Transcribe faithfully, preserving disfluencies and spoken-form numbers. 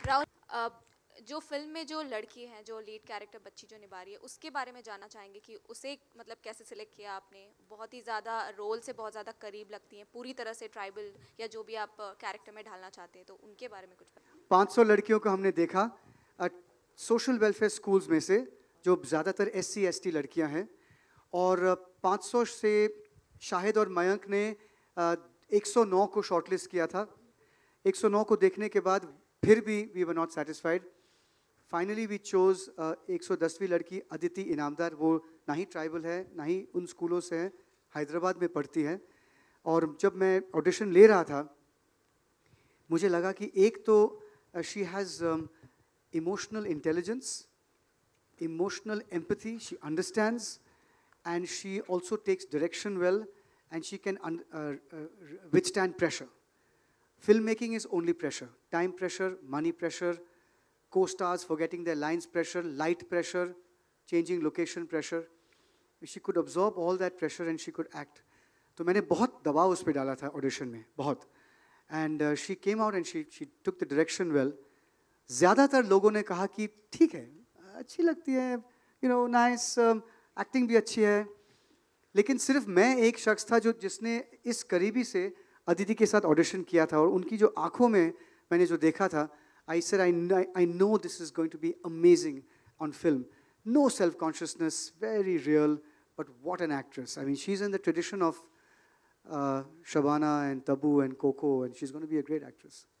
राहुल, अ, जो फिल्म में जो लड़की है, जो लीड कैरेक्टर बच्ची जो निभा रही है, उसके बारे में जानना चाहेंगे कि उसे मतलब कैसे सिलेक्ट किया आपने? बहुत ही ज़्यादा रोल से बहुत ज़्यादा करीब लगती हैं, पूरी तरह से ट्राइबल या जो भी आप कैरेक्टर में ढालना चाहते हैं, तो उनके बारे में कुछ बताएं। पाँच सौ लड़कियों को हमने देखा सोशल वेलफेयर स्कूल्स में से, जो ज़्यादातर एस सी एस टी लड़कियां हैं, और पाँच सौ से शाहिद और मयंक ने एक सौ नौ को शॉर्टलिस्ट किया था। एक सौ नौ को देखने के बाद फिर भी we were not satisfied. Finally we chose एक सौ दसवीं लड़की अदिति इनामदार। वो ना ही ट्राइबल है, ना ही उन स्कूलों से है, हैदराबाद में पढ़ती है। और जब मैं ऑडिशन ले रहा था, मुझे लगा कि एक तो she has emotional intelligence, emotional empathy, she understands, and she also takes direction well, and she can un, uh, uh, withstand pressure. Filmmaking is only pressure, time pressure, money pressure, co-stars forgetting their lines pressure, light pressure, changing location pressure. She could absorb all that pressure and she could act. तो मैंने बहुत दबाव उस पर डाला था audition में, बहुत. And uh, she came out and she she took the direction well. ज़्यादातर लोगों ने कहा कि ठीक है, अच्छी लगती है, यू नो, नाइस, एक्टिंग भी अच्छी है. लेकिन सिर्फ मैं एक शख्स था जो जिसने इस करीबी से अदिति के साथ ऑडिशन किया था, और उनकी जो आंखों में मैंने जो देखा था, I said I I know this is going to be amazing on film. No self consciousness, very real, but what an actress. I mean, she is in the tradition of Shabana and Tabu and Coco, and she's going to be a great actress.